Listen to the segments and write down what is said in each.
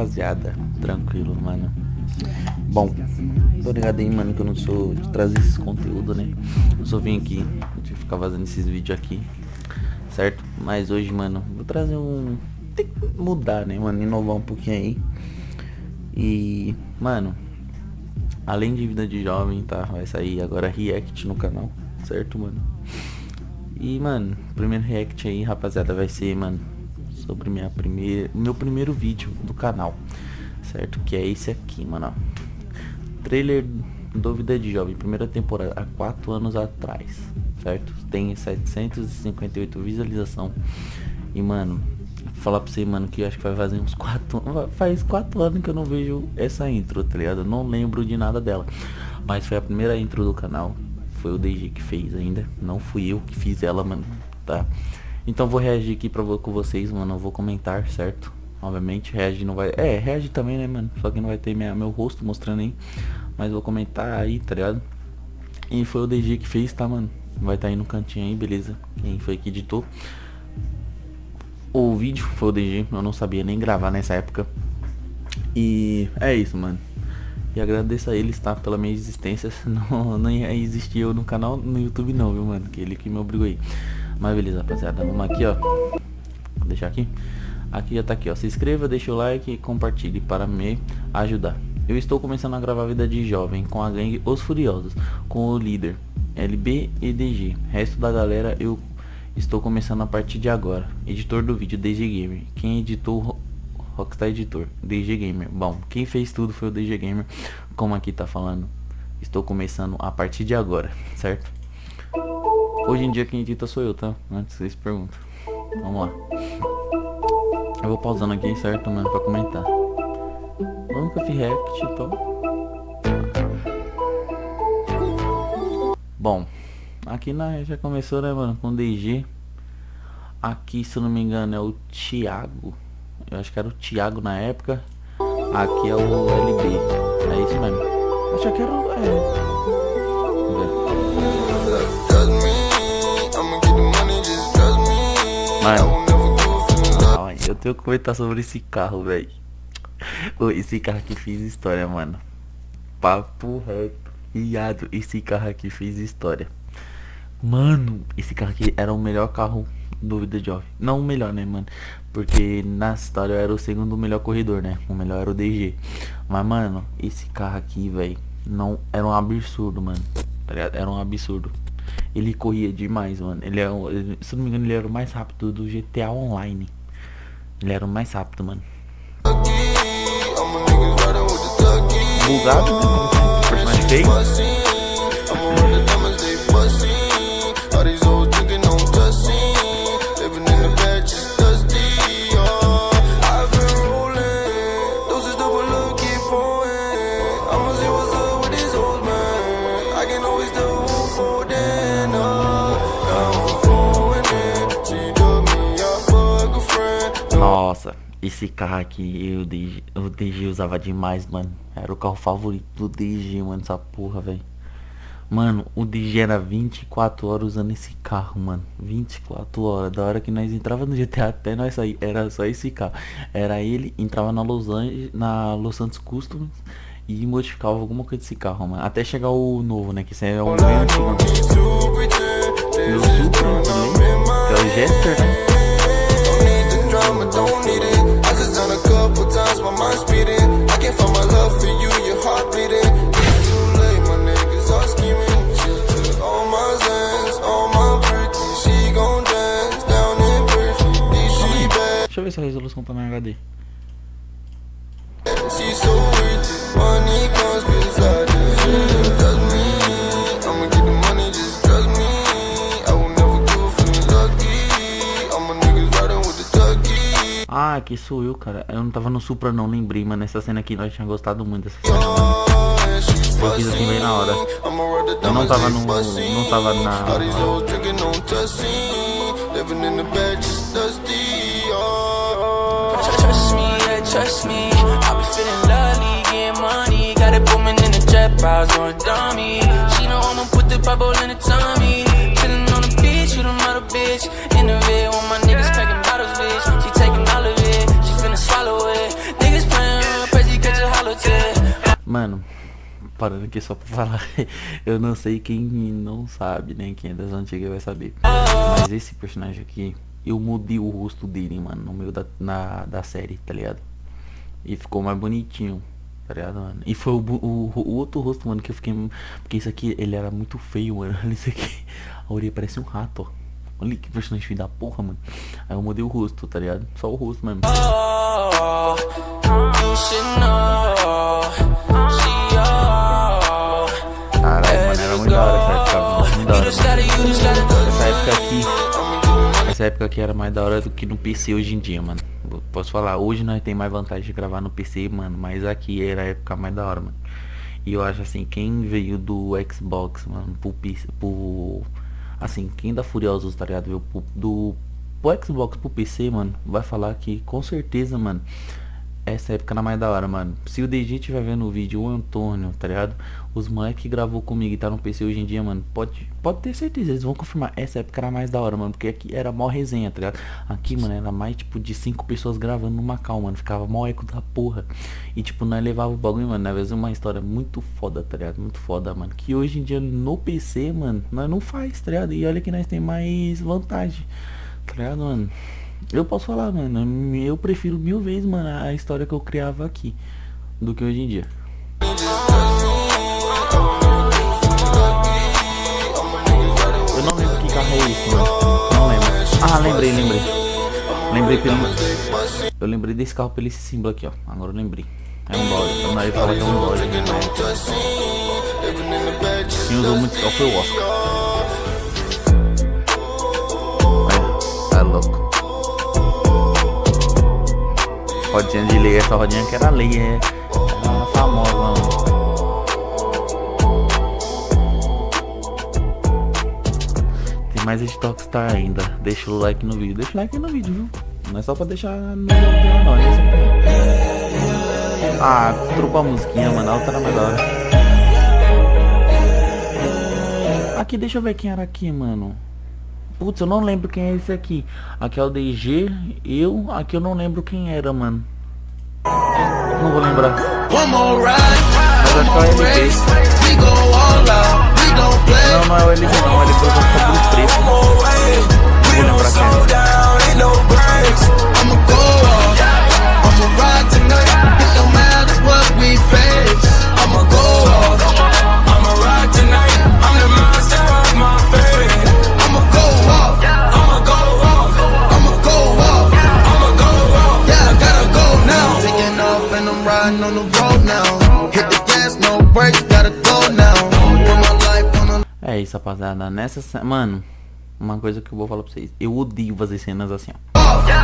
rapaziada? Tranquilo, mano. Bom, tô ligado aí, mano, que eu não sou de trazer esse conteúdo, né? Eu só vim aqui de ficar fazendo esses vídeos aqui, certo? Mas hoje, mano, vou trazer um... Tem que mudar, né, mano? Inovar um pouquinho aí. E, mano, além de vida de jovem, tá? Vai sair agora react no canal, certo, mano? E, mano, o primeiro react aí, rapaziada, vai ser, mano, sobre meu primeiro vídeo do canal, certo? Que é esse aqui, mano, ó. Trailer do Vida de Jovem, primeira temporada, há 4 anos atrás, certo? Tem 758 visualização. E, mano, vou falar pra você, mano, que eu acho que vai fazer uns 4 anos. Faz 4 anos que eu não vejo essa intro, tá ligado? Eu não lembro de nada dela. Mas foi a primeira intro do canal. Foi o DG que fez ainda. Não fui eu que fiz ela, mano, tá? Então vou reagir aqui com vocês, mano. Eu vou comentar, certo? Obviamente, reagir não vai... reagir também, né, mano? Só que não vai ter meu rosto mostrando aí. Mas vou comentar aí, tá ligado? E foi o DG que fez, tá, mano? Vai estar aí no cantinho aí, beleza? Quem foi que editou o vídeo foi o DG. Eu não sabia nem gravar nessa época. E é isso, mano. E agradeço a eles, tá? Pela minha existência. Não ia existir eu no canal, no YouTube não, viu, mano? Que ele que me obrigou aí. Mas beleza, rapaziada. Vamos aqui, ó. Vou deixar aqui. Aqui já tá aqui, ó. Se inscreva, deixa o like e compartilhe para me ajudar. Eu estou começando a gravar Vida de Jovem com a gangue Os Furiosos, com o líder LB e DG. Resto da galera eu estou começando a partir de agora. Editor do vídeo, DG Gamer. Quem editou, Rockstar Editor, DG Gamer. Bom, quem fez tudo foi o DG Gamer. Como aqui tá falando, estou começando a partir de agora, certo? Hoje em dia quem edita sou eu, tá? Antes vocês perguntam. Vamos lá. Eu vou pausando aqui, certo, mano, pra comentar. Nunca fiz react, então. Bom, aqui já começou, né, mano, com DG. Aqui, se eu não me engano, é o Thiago. Eu acho que era o Thiago na época. Aqui é o LB. É isso mesmo. Eu achei que era o... Mano, eu tenho que comentar sobre esse carro, velho. Esse carro aqui fez história, mano. Papo reto, viado. Esse carro aqui fez história. Mano, esse carro aqui era o melhor carro do Vida Jovem. Não o melhor, né, mano? Porque na história eu era o segundo melhor corredor, né? O melhor era o DG. Mas, mano, esse carro aqui, velho, não era um absurdo, mano. Tá ligado? Era um absurdo. Ele corria demais, mano. Se não me engano, ele era o mais rápido do GTA Online. Ele era o mais rápido, mano. Bugado, né? Personagem feio. Nossa, esse carro aqui o DG usava demais, mano. Era o carro favorito do DG, mano, essa porra, velho. Mano, o DG era 24 horas usando esse carro, mano. 24 horas, da hora que nós entrava no GTA até nós sair, era só esse carro. Era ele, entrava na Los Santos Customs e modificava alguma coisa desse carro, mano. Até chegar o novo, né, que esse é o bem antigo. E o Supra também, que é o Jester, né? Don't need it. I just done a couple times, my mind speeding. I can't find my love for you, your heart beating. It's too late, my niggas are scheming. She took all my zans, all my pretty. She gon' dance down in Berkeley. She bad. Deixa eu ver se a resolução tá na HD. She's so rich, money comes cause I do. Trust me, I'ma get the money, just trust me. I will never go feeling lucky. All my niggas riding with the tucky. Ah, aqui sou eu, cara. Eu não tava no Supra não, lembrei, mano. Essa cena aqui, nós tínhamos gostado muito dessa cena, mano. Eu fiz assim bem na hora. Eu não tava não tava na... Trust me, I be feeling lovely, getting money. Got it booming in the jet, bras on dummy. She know I'ma put the bubble in the tummy. Chillin' on the beach, you the mother bitch. In the red, when my niggas packing bottles, bitch. She taking all of it, she finna swallow it. Niggas playing parando aqui só pra falar. Eu não sei quem não sabe, né? Quem é das antigas vai saber. Mas esse personagem aqui, eu mudei o rosto dele, mano, no meio da série, tá ligado? E ficou mais bonitinho, tá ligado, mano? E foi o outro rosto, mano, que eu fiquei... Porque isso aqui, ele era muito feio, mano. Olha isso aqui. A orelha parece um rato, ó. Olha que personagem filho da porra, mano. Aí eu mudei o rosto, tá ligado? Só o rosto mesmo. Caralho, mano, era muito da hora essa época. Muito da hora, mano. Essa época aqui era mais da hora do que no PC hoje em dia, mano. Posso falar, hoje nós tem mais vantagem de gravar no PC, mano. Mas aqui era a época mais da hora, mano. E eu acho assim, quem veio do Xbox, mano, assim, quem da Furiosos, tá ligado? Veio do Xbox pro PC, mano, vai falar que com certeza, mano, essa época era mais da hora, mano. Se o DG tiver vendo o vídeo, o Antônio, tá ligado? Os moleques que gravou comigo e tá no PC hoje em dia, mano, pode ter certeza, eles vão confirmar. Essa época era mais da hora, mano, porque aqui era mó resenha, tá ligado? Aqui, mano, era mais tipo de 5 pessoas gravando numa cal, mano. Ficava mó eco da porra. E tipo, nós levava o bagulho, mano, na vez uma história muito foda, tá ligado? Muito foda, mano. Que hoje em dia no PC, mano, nós não faz, tá ligado? E olha que nós tem mais vantagem, tá ligado, mano? Eu posso falar, mano, eu prefiro 1000 vezes, mano, a história que eu criava aqui do que hoje em dia. Eu não lembro que carro é esse, mano. Não lembro. Ah, lembrei. Eu lembrei desse carro pelo esse símbolo aqui, ó. Agora eu lembrei. É um Dodge. Eu não ia falar que é um Dodge, né? Quem usou muito esse carro foi o Oscar. Olha, tá louco. Rodinha de lei, essa rodinha que era lei, era famosa, mano. Tem mais Stockstar ainda. Deixa o like no vídeo. Deixa o like no vídeo, viu? Não é só pra deixar no canal, não. Ah, trocou a musiquinha, mano. A outra era mais da hora. Aqui, deixa eu ver quem era aqui, mano. Putz, eu não lembro quem é esse aqui. Aqui é o DG, aqui eu não lembro quem era, mano. Não vou lembrar. Mas acho que é o LP. Não é o LP não, o LP vai ficar do preto. Não vou lembrar quem é isso, rapaziada. Mano, uma coisa que eu vou falar pra vocês. Eu odeio fazer cenas assim, ó.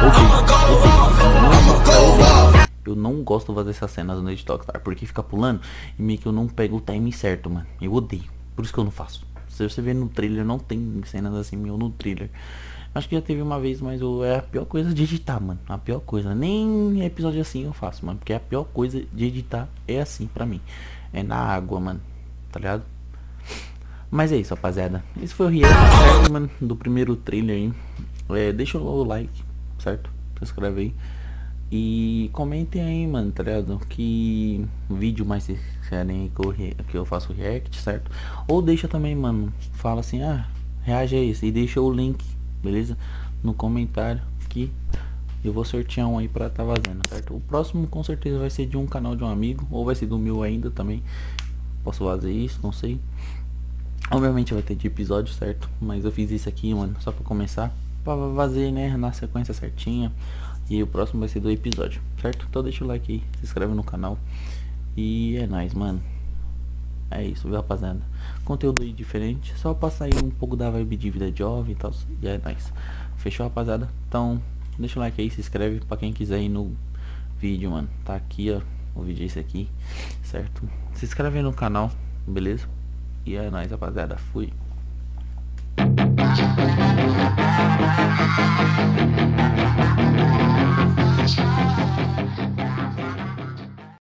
Eu não gosto de fazer essas cenas no Stockstar, porque fica pulando e meio que eu não pego o time certo, mano. Eu odeio. Por isso que eu não faço. Se você ver no trailer, não tem cenas assim meu no trailer. Acho que já teve uma vez, mas é a pior coisa de editar, mano. A pior coisa. Nem episódio assim eu faço, mano. Porque a pior coisa de editar é assim pra mim. É na água, mano. Tá ligado? Mas é isso, rapaziada. Esse foi o react, certo, mano? Do primeiro trailer aí. Deixa o like, certo? Se inscreve aí. E comentem aí, mano, tá ligado? Que vídeo mais vocês querem que eu faça o react, certo? Ou deixa também, mano. Fala assim, reage a isso. E deixa o link, beleza? No comentário que eu vou sortear um aí pra tá vazando, certo? O próximo com certeza vai ser de um canal de um amigo. Ou vai ser do meu ainda também. Posso fazer isso, não sei. Obviamente vai ter de episódio, certo? Mas eu fiz isso aqui, mano, só pra começar. Pra fazer, né, na sequência certinha. E o próximo vai ser do episódio, certo? Então deixa o like aí, se inscreve no canal. E é nóis, mano. É isso, viu, rapaziada? Conteúdo aí diferente, só pra sair um pouco da vibe de vida jovem e tal. E é nóis. Fechou, rapaziada? Então deixa o like aí, se inscreve pra quem quiser ir no vídeo, mano. Tá aqui, ó, o vídeo é esse aqui, certo? Se inscreve aí no canal, beleza? E é nóis, rapaziada. Fui.